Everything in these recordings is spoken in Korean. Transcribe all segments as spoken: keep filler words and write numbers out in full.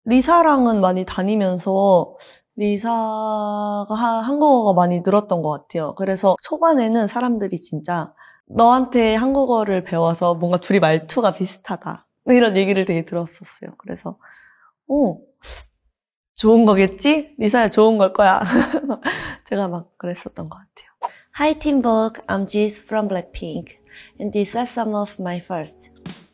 리사랑은 많이 다니면서 리사가 한국어가 많이 늘었던 것 같아요. 그래서 초반에는 사람들이 진짜 너한테 한국어를 배워서 뭔가 둘이 말투가 비슷하다 이런 얘기를 되게 들었었어요. 그래서 오, 좋은 거겠지? 리사야 좋은 걸 거야. 제가 막 그랬었던 것 같아요. Hi Team Vogue, I'm Jis from Blackpink and these are some of my firsts.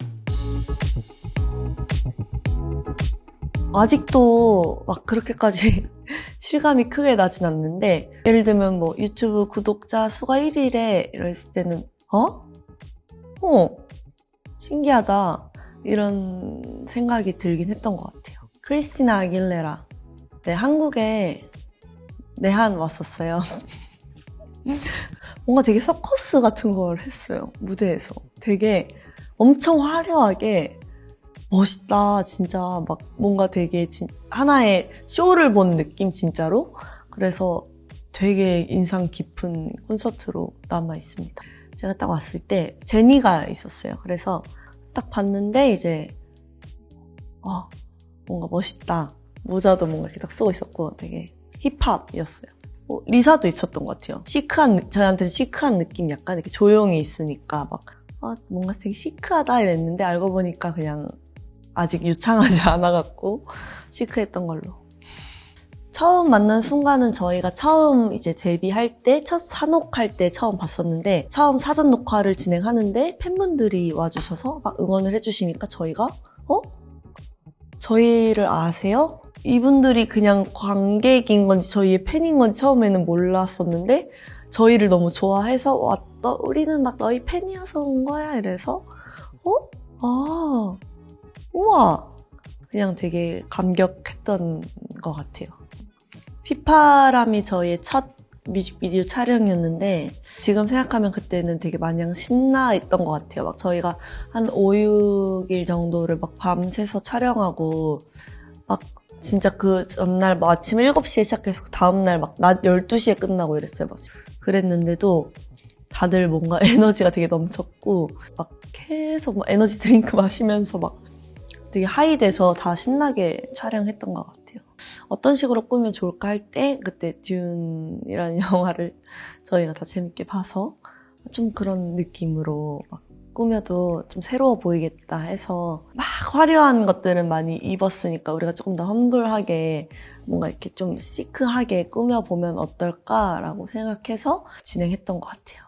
아직도 막 그렇게까지 실감이 크게 나진 않는데, 예를 들면 뭐 유튜브 구독자 수가 일 일에 이랬을 때는 어? 어? 신기하다 이런 생각이 들긴 했던 것 같아요. 크리스티나 아길레라, 네, 한국에 내한 왔었어요. 뭔가 되게 서커스 같은 걸 했어요. 무대에서 되게 엄청 화려하게 멋있다, 진짜. 막 뭔가 되게 진, 하나의 쇼를 본 느낌, 진짜로. 그래서 되게 인상 깊은 콘서트로 남아 있습니다. 제가 딱 왔을 때 제니가 있었어요. 그래서 딱 봤는데 이제 어, 뭔가 멋있다. 모자도 뭔가 이렇게 딱 쓰고 있었고 되게 힙합이었어요. 어, 리사도 있었던 것 같아요. 시크한, 저한테는 시크한 느낌, 약간 이렇게 조용히 있으니까 막 어, 뭔가 되게 시크하다 이랬는데 알고 보니까 그냥 아직 유창하지 않아갖고 시크했던 걸로. 처음 만난 순간은 저희가 처음 이제 데뷔할 때, 첫 산옥할 때 처음 봤었는데, 처음 사전 녹화를 진행하는데 팬분들이 와주셔서 막 응원을 해주시니까 저희가 어? 저희를 아세요? 이분들이 그냥 관객인 건지 저희의 팬인 건지 처음에는 몰랐었는데 저희를 너무 좋아해서 왔더, 우리는 막 너희 팬이어서 온 거야 이래서 어? 아, 우와, 그냥 되게 감격했던 것 같아요. 휘파람이 저희의 첫 뮤직비디오 촬영이었는데 지금 생각하면 그때는 되게 마냥 신나 있던 것 같아요. 막 저희가 한 오, 육 일 정도를 막 밤새서 촬영하고 막 진짜 그 전날 뭐 아침 일곱 시에 시작해서 다음날 막 낮 열두 시에 끝나고 이랬어요. 막 그랬는데도 다들 뭔가 에너지가 되게 넘쳤고 막 계속 막 에너지 드링크 마시면서 막 되게 하이돼서 다 신나게 촬영했던 것 같아요. 어떤 식으로 꾸미면 좋을까 할 때 그때 듄이라는 영화를 저희가 다 재밌게 봐서 좀 그런 느낌으로 막 꾸며도 좀 새로워 보이겠다 해서 막 화려한 것들은 많이 입었으니까 우리가 조금 더 험블하게 뭔가 이렇게 좀 시크하게 꾸며보면 어떨까라고 생각해서 진행했던 것 같아요.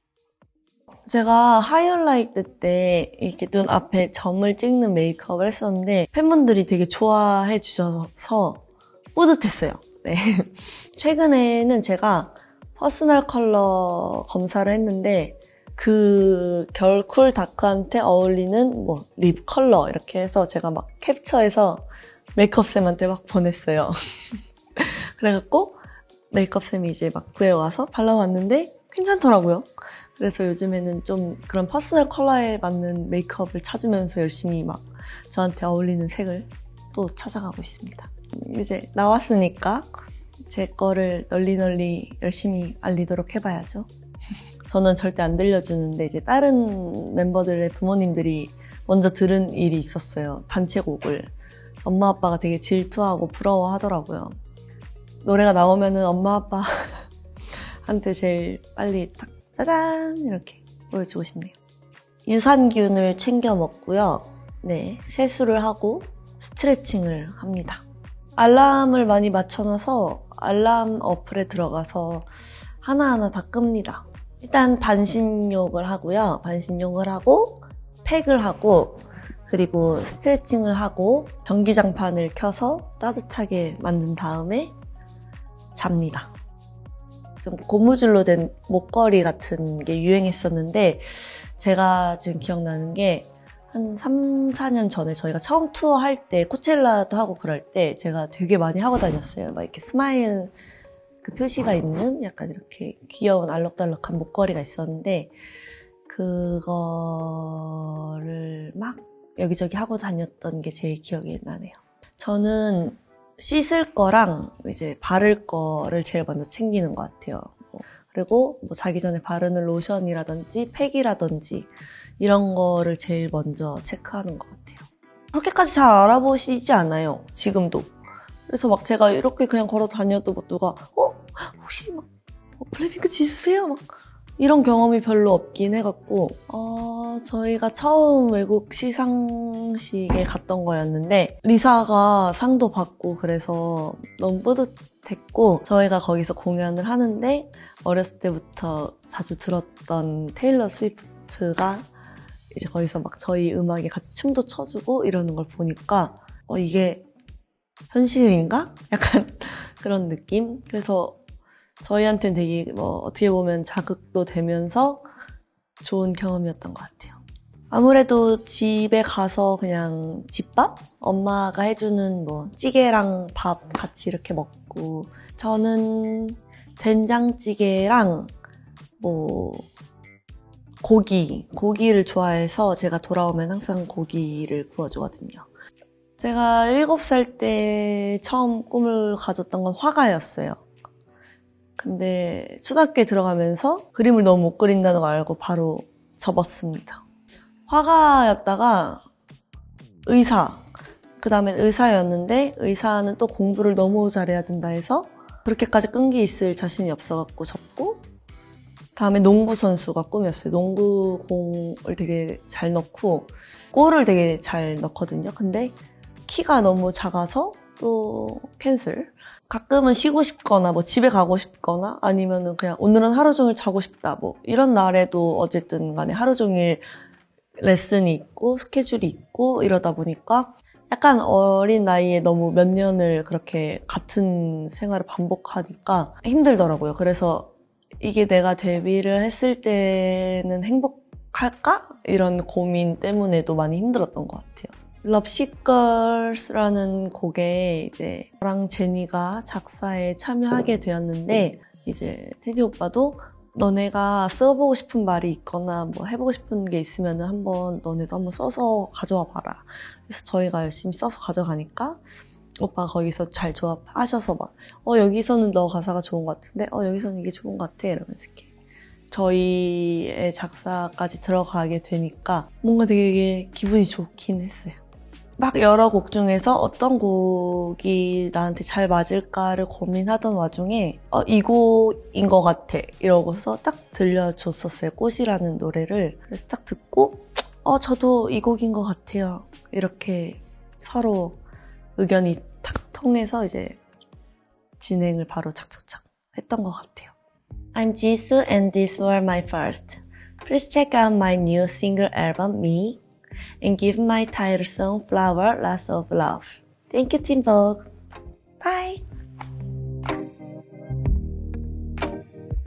제가 하이얼라이트 때 이렇게 눈 앞에 점을 찍는 메이크업을 했었는데 팬분들이 되게 좋아해 주셔서 뿌듯했어요. 네. 최근에는 제가 퍼스널 컬러 검사를 했는데 그 결쿨 다크한테 어울리는 뭐 립 컬러 이렇게 해서 제가 막 캡처해서 메이크업쌤한테 막 보냈어요. 그래갖고 메이크업쌤이 이제 막 구해와서 발라왔는데 괜찮더라고요. 그래서 요즘에는 좀 그런 퍼스널 컬러에 맞는 메이크업을 찾으면서 열심히 막 저한테 어울리는 색을 또 찾아가고 있습니다. 이제 나왔으니까 제 거를 널리 널리 열심히 알리도록 해봐야죠. 저는 절대 안 들려주는데 이제 다른 멤버들의 부모님들이 먼저 들은 일이 있었어요. 단체곡을. 엄마 아빠가 되게 질투하고 부러워하더라고요. 노래가 나오면은 엄마 아빠한테 제일 빨리 딱 짜잔 이렇게 보여주고 싶네요. 유산균을 챙겨 먹고요. 네, 세수를 하고 스트레칭을 합니다. 알람을 많이 맞춰놔서 알람 어플에 들어가서 하나하나 다 끕니다. 일단 반신욕을 하고요. 반신욕을 하고 팩을 하고 그리고 스트레칭을 하고 전기장판을 켜서 따뜻하게 만든 다음에 잡니다. 좀 고무줄로 된 목걸이 같은 게 유행했었는데 제가 지금 기억나는 게 한 삼, 사 년 전에 저희가 처음 투어할 때 코첼라도 하고 그럴 때 제가 되게 많이 하고 다녔어요. 막 이렇게 스마일 그 표시가 있는 약간 이렇게 귀여운 알록달록한 목걸이가 있었는데 그거를 막 여기저기 하고 다녔던 게 제일 기억이 나네요. 저는 씻을 거랑 이제 바를 거를 제일 먼저 챙기는 것 같아요. 그리고 뭐 자기 전에 바르는 로션이라든지 팩이라든지 이런 거를 제일 먼저 체크하는 것 같아요. 그렇게까지 잘 알아보시지 않아요. 지금도. 그래서 막 제가 이렇게 그냥 걸어 다녀도 막 누가 어? 혹시 막 블랙핑크 지수세요? 막 이런 경험이 별로 없긴 해갖고 어, 저희가 처음 외국 시상식에 갔던 거였는데 리사가 상도 받고 그래서 너무 뿌듯했고 저희가 거기서 공연을 하는데 어렸을 때부터 자주 들었던 테일러 스위프트가 이제 거기서 막 저희 음악에 같이 춤도 춰주고 이러는 걸 보니까 어, 이게 현실인가? 약간 그런 느낌? 그래서 저희한테는 되게 뭐 어떻게 보면 자극도 되면서 좋은 경험이었던 것 같아요. 아무래도 집에 가서 그냥 집밥? 엄마가 해주는 뭐 찌개랑 밥 같이 이렇게 먹고 저는 된장찌개랑 뭐 고기, 고기를 좋아해서 제가 돌아오면 항상 고기를 구워주거든요. 제가 일곱 살 때 처음 꿈을 가졌던 건 화가였어요. 근데 초등학교에 들어가면서 그림을 너무 못 그린다는 걸 알고 바로 접었습니다. 화가였다가 의사, 그 다음엔 의사였는데 의사는 또 공부를 너무 잘해야 된다 해서 그렇게까지 끈기 있을 자신이 없어갖고 접고 다음에 농구 선수가 꿈이었어요. 농구공을 되게 잘 넣고 골을 되게 잘 넣거든요. 근데 키가 너무 작아서 또 캔슬. 가끔은 쉬고 싶거나 뭐 집에 가고 싶거나 아니면은 그냥 오늘은 하루 종일 자고 싶다 뭐 이런 날에도 어쨌든 간에 하루 종일 레슨이 있고 스케줄이 있고 이러다 보니까 약간 어린 나이에 너무 몇 년을 그렇게 같은 생활을 반복하니까 힘들더라고요. 그래서 이게 내가 데뷔를 했을 때는 행복할까? 이런 고민 때문에도 많이 힘들었던 것 같아요. 럽시걸스라는 곡에 이제 저랑 제니가 작사에 참여하게 되었는데 이제 테디 오빠도 너네가 써보고 싶은 말이 있거나 뭐 해보고 싶은 게 있으면 한번 너네도 한번 써서 가져와 봐라. 그래서 저희가 열심히 써서 가져가니까 오빠가 거기서 잘 조합하셔서 막 어 여기서는 너 가사가 좋은 것 같은데 어 여기서는 이게 좋은 것 같아 이러면서 이렇게 저희의 작사까지 들어가게 되니까 뭔가 되게 기분이 좋긴 했어요. 막 여러 곡 중에서 어떤 곡이 나한테 잘 맞을까를 고민하던 와중에 어, 이 곡인 것 같아 이러고서 딱 들려줬었어요. 꽃이라는 노래를. 그래서 딱 듣고 어 저도 이 곡인 것 같아요. 이렇게 서로 의견이 탁 통해서 이제 진행을 바로 착착착 했던 것 같아요. I'm Jisoo and these were my first. Please check out my new single album, Me. And give my title song Flower, Lots of Love. Thank you, Team Vogue. Bye!